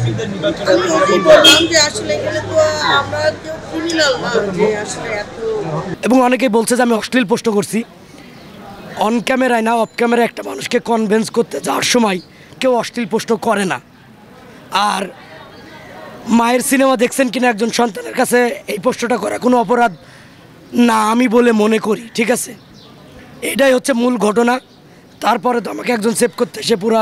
এবং অনেকেই বলছে যে আমি অশ্লীল প্রশ্ন করছি। অন ক্যামেরায় না অফ ক্যামেরায় একটা মানুষকে কনভিন্স করতে যাওয়ার সময় কেউ অশ্লীল প্রশ্ন করে না। আর মায়ের সিনেমা দেখছেন কিনা একজন সন্তানের কাছে এই প্রশ্নটা করা কোনো অপরাধ না আমি বলে মনে করি, ঠিক আছে? এটাই হচ্ছে মূল ঘটনা। তারপরে তো আমাকে একজন সেভ করতে এসে পুরা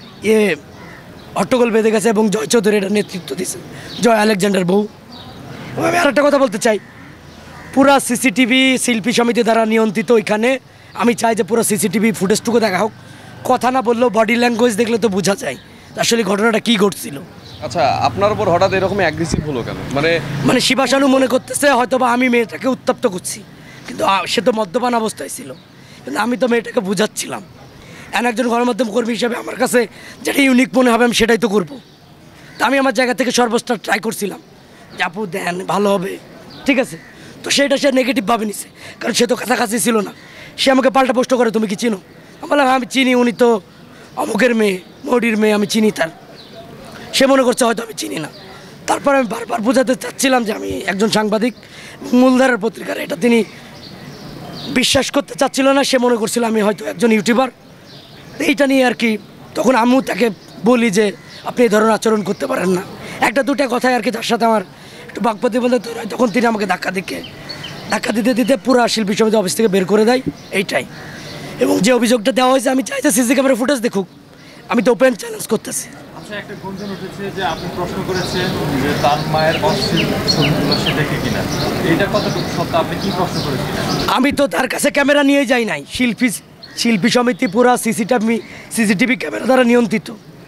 হট্টগোল বেঁধে গেছে এবং জয় চৌধুরী এটা নেতৃত্ব দিয়েছে, জয় আলেকজান্ডার বউ। আমি আর একটা কথা বলতে চাই, পুরা সিসিটিভি শিল্পী সমিতি দ্বারা নিয়ন্ত্রিত। ওইখানে আমি চাই যে পুরো সিসিটিভি ফুটেজটুকু দেখা হোক। কথা না বললেও বডি ল্যাঙ্গুয়েজ দেখলে তো বোঝা যায় আসলে ঘটনাটা কী ঘটছিল। আচ্ছা, আপনার উপর হঠাৎ এরকম অ্যাগ্রেসিভ হলো কেন? মানে শিবাশানু মনে করতেছে হয়তো বা আমি মেয়েটাকে উত্তপ্ত করছি, কিন্তু সে তো মদ্যপান অবস্থায় ছিল। কিন্তু আমি তো মেয়েটাকে বুঝাচ্ছিলাম। একজন গণমাধ্যম কর্মী হিসাবে আমার কাছে যেটা ইউনিক মনে হবে আমি সেটাই তো করবো। তা আমি আমার জায়গা থেকে সর্বোচ্চটা ট্রাই করছিলাম যে আপু দেন ভালো হবে, ঠিক আছে? তো সেটা সে নেগেটিভভাবে নিছে, কারণ সে তো কাছাকাছি ছিল না। সে আমাকে পাল্টা প্রশ্ন করে, তুমি কি চিনো? আমি বললাম হ্যাঁ আমি চিনি, উনি তো অমুকের মেয়ে, মৌডির মেয়ে, আমি চিনি তার। সে মনে করছে হয়তো আমি চিনি না। তারপর আমি বারবার বোঝাতে চাচ্ছিলাম যে আমি একজন সাংবাদিক, মূলধারার পত্রিকার। এটা তিনি বিশ্বাস করতে চাচ্ছিল না। সে মনে করছিল আমি হয়তো একজন ইউটিউবার। এইটা নিয়ে আর কি তখন আমিও তাকে বলি যে আপনি এই ধরনের আচরণ করতে পারেন না। একটা দুটা কথায় আর কি তার সাথে আমার একটু বাকপ্রতিবন্ধক তৈরি হয়। তখন তিনি আমাকে ধাক্কা দিতে দিতে পুরা শিল্পী সমিতি অফিস থেকে বের করে দেয়। এইটাই। এবং যে অভিযোগটা দেওয়া হয়েছে আমি চাই যে সিসি ক্যামেরা ফুটেজ দেখুক। আমি তো ওপেন চ্যালেঞ্জ করতেছি। আচ্ছা, একটা গুঞ্জন উঠেছে যে আপনি প্রশ্ন করেছেন যে তার মায়ের অশ্লীল ছবিগুলো সে দেখে কিনা, এইটা কতটুকু সত্য? আপনি কি প্রশ্ন করেছিলেন? আমি তো তার কাছে ক্যামেরা নিয়ে যাই নাই। শিল্পী সমিতি পুরা সিসিটিভি ক্যামেরা দ্বারা নিয়ন্ত্রিত।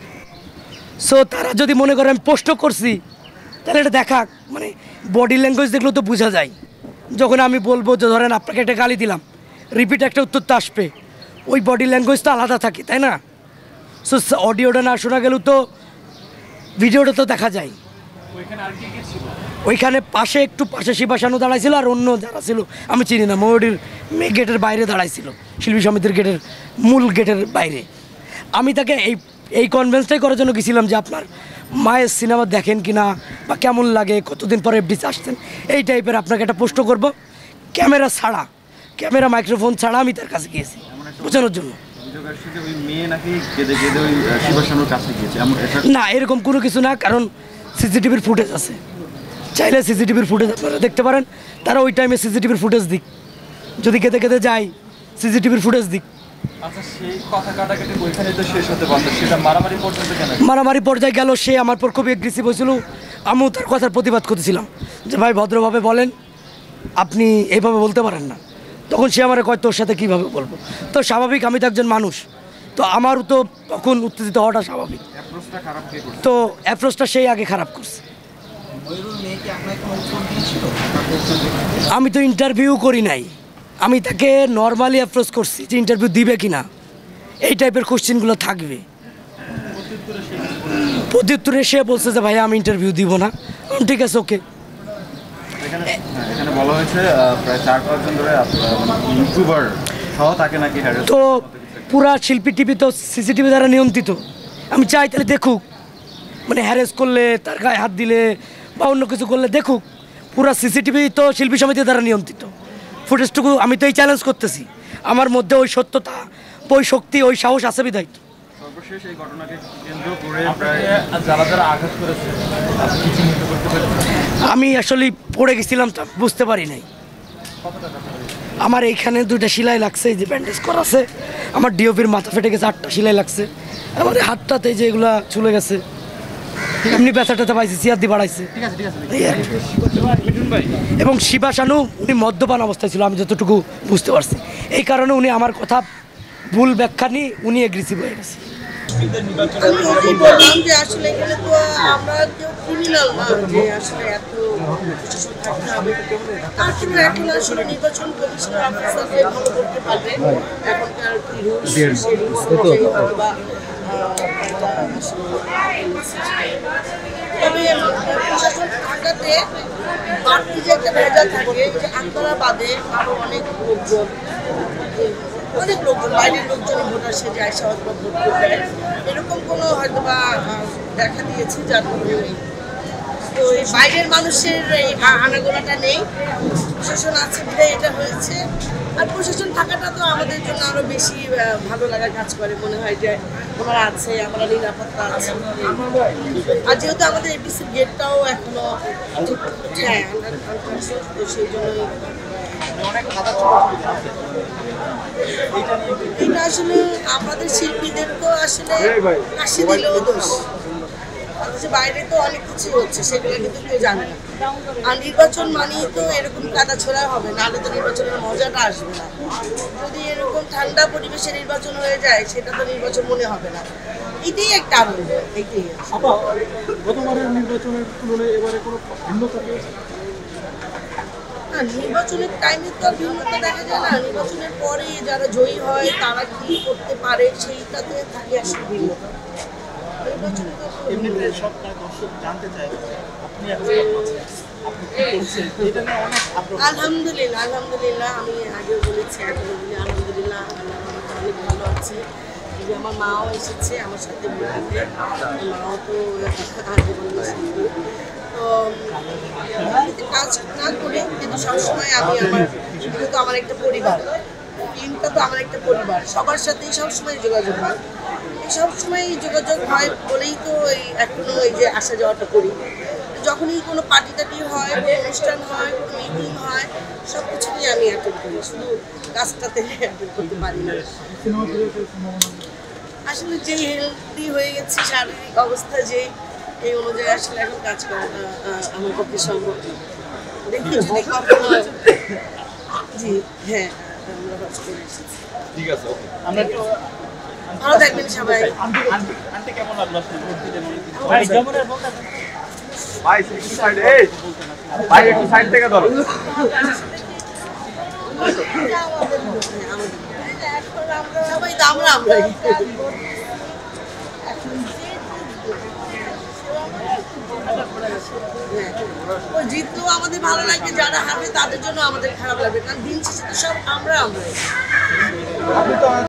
সো তারা যদি মনে করে আমি পোস্ট করছি তাহলে এটা দেখা, মানে বডি ল্যাঙ্গুয়েজ দেখলেও তো বোঝা যায়। যখন আমি বলবো যে ধরেন আপনাকে একটা গালি দিলাম, রিপিট একটা উত্তর তো আসবে, ওই বডি ল্যাঙ্গুয়েজ তো আলাদা থাকে, তাই না? সো অডিওটা না শোনা গেলেও তো ভিডিওটা তো দেখা যায়। ওইখানে একটু পাশে শিবাশানু দাঁড়াইছিল আর অন্য যারা ছিল আমি চিনি না, ময়ূরীর গেটের বাইরে দাঁড়াইছিল, শিল্পী সমিতির গেটের মূল গেটের বাইরে। আমি তাকে এই কনভেন্সটাই করার জন্য গেছিলাম যে আপনার মায়ের সিনেমা দেখেন কিনা বা কেমন লাগে, কতদিন পরে এফডিস আসছেন, এই টাইপের আপনাকে একটা প্রশ্ন করবো ক্যামেরা মাইক্রোফোন ছাড়া। আমি তার কাছে গিয়েছি বোঝানোর জন্য। না, এরকম কোনো কিছু না, কারণ সিসিটিভির ফুটেজ আছে। চাইলে সিসিটিভির ফুটেজ আপনারা দেখতে পারেন। তারা ওই টাইমে সিসিটিভির ফুটেজ দিক, যদি কেঁদে যায় সিসিটিভির ফুটেজ দিক। মারামারি পর্যায়ে গেল, সে আমার পর খুবই এগ্রেসিভ হয়েছিল। আমিও তার কথার প্রতিবাদ করতেছিলাম যে ভাই ভদ্রভাবে বলেন, আপনি এইভাবে বলতে পারেন না। তখন সে আমার কয় তোর সাথে কীভাবে বলবো? তো স্বাভাবিক, আমি তো একজন মানুষ, তো আমারও তো তখন উত্তেজিত হওয়াটা স্বাভাবিক। তো অ্যাপ্রোচটা সেই আগে খারাপ করছে। আমি তো ইন্টারভিউ করি নাই, আমি তাকে নর্মালি অ্যাপ্রোচ করছি যে ইন্টারভিউ দিবে কিনা, এই টাইপের কোশ্চেনগুলো থাকবে। প্রত্যুত্তরে সে বলছে যে ভাইয়া আমি ইন্টারভিউ দিব না। ঠিক আছে, ওকে। এখানে বলা হয়েছে প্রায় 4-5 জন ধরে ইউটিউবার সহ তাকে নাকি হ্যারাস। তো পুরা শিল্পী টিভি তো সিসিটিভি দ্বারা নিয়ন্ত্রিত। আমি চাই তাহলে দেখুক, মানে হ্যারেস করলে, তার গায়ে হাত দিলে বা অন্য কিছু করলে দেখুক। পুরা সিসিটিভি তো শিল্পী সমিতি দ্বারা নিয়ন্ত্রিত। ফুটেজটুকু আমি তো এই চ্যালেঞ্জ করতেছি, আমার মধ্যে ওই সত্যতা, ওই শক্তি, ওই সাহস আছে বিধায়। সর্বশেষ এই ঘটনাকে কেন্দ্র করে যারা আঘাত করেছে আমি আসলে পড়ে গেছিলাম, তা বুঝতে পারি নাই। আমার এইখানে 2টা সেলাই লাগছে, এই যে ব্যান্ডেজ করা আছে। আমার ডিওপির মাথা ফেটে গেছে, 8টা সেলাই লাগছে। আমার হাতটাতে যে এগুলা চলে গেছে, এমনি ব্যথাটাতে পাইছি, চেয়ার দিয়ে বাড়াইছে। এবং শিবাশানু উনি মদ্যপান অবস্থায় ছিল, আমি যতটুকু বুঝতে পারছি। এই কারণে উনি আমার কথা ভুল ব্যাখ্যা নিয়ে উনি এগ্রেসিভ হয়ে গেছে। বাড়তি যে একটা ভেজা থাকে, যে আন্তরা বাদে আরো অনেক লোকজন অনেক লোকজন, বাইরের লোকজন ভোটার সেজে আসে হয়তো ভোট করতে, এরকম কোনো হয়তো বা দেখা দিয়েছে যার কারণে তো এই বাইরের মানুষের এই আনাগোনাটা নেই, প্রশাসন আছে বিধায় এটা হয়েছে। আর প্রশাসন থাকাটা তো আমাদের জন্য আরো বেশি ভালো লাগার কাজ করে, মনে হয় যে ওনারা আছে, আমরা নিরাপত্তা আছে। আর যেহেতু আমাদের এপিসির গেটটাও এখনো হ্যাঁ তো সেই জন্য এটা আসলে আমাদের শিল্পীদেরকেও আসলে হাসি দিলেও দোষ। অথচ বাইরে তো অনেক কিছু হচ্ছে, সেগুলো কিন্তু কেউ জানে না। আর নির্বাচন মানেই তো এরকম কাদা ছোড়া হবে, নাহলে তো নির্বাচনের মজাটা আসবে না। যদি এরকম ঠান্ডা পরিবেশে নির্বাচন হয়ে যায়, সেটা তো নির্বাচন মনে হবে না। এটাই একটা আনন্দ, এইটাই। গতবারের নির্বাচনের তুলনায় এবারে কোনো ভিন্নতা পেয়েছে? না, নির্বাচনের টাইমে তো আর ভিন্নতা দেখা যায় না। নির্বাচনের পরে যারা জয়ী হয় তারা কি করতে পারে সেইটাতে থাকে আসলে ভিন্নতা। নির্বাচনে তো এমনিতে সবটা দর্শক জানতে চায় আপনি এখন আপনি কি করছেন এটা নিয়ে অনেক আগ্রহ। আলহামদুলিল্লাহ, আলহামদুলিল্লাহ, আমি আগেও বলেছি, এখন বলি আলহামদুলিল্লাহ, আল্লাহ আমাকে অনেক ভালো আছে। এই যে আমার মাও এসেছে আমার সাথে বলতে, মাও তো জীবন শিল্পী। তো কাজ না করি কিন্তু সবসময় আমি যেহেতু আমার একটা পরিবার, টিমটা তো আমার একটা পরিবার, সবার সাথেই সবসময় যোগাযোগ হয়। এই সবসময় যোগাযোগ হয় বলেই তো এখনো এই যে আসা যাওয়াটা করি। যখনই কোনো পার্টি টাটি হয়, কোনো অনুষ্ঠান হয়, কোনো মিটিং হয়, সব কিছু নিয়ে আমি অ্যাটেন্ড করি, শুধু কাজটাতে অ্যাটেন্ড করতে পারি না। আসলে যেই হেলদি হয়ে গেছি, শারীরিক অবস্থা যে এই অনুযায়ী আসলে এখন কাজ করাটা আমার পক্ষে সম্ভব। দেখি যদি কখনো জি হ্যাঁ আমরা কাজ করে এসেছি। ঠিক আছে, ওকে। আমরা ভালো থাকবেন সবাই। আন্টি কেমন লাগলো আসলে করতে ভাই যেমনের বলতে ভাই একটু সাইড, এই ভাই একটু সাইড থেকে ধরো। সবাই তো আমরাই ওই জিতলেও আমাদের ভালো লাগবে, যারা হারবে তাদের জন্য আমাদের খারাপ লাগবে, কারণ দিন শেষে তো সব আমরাই।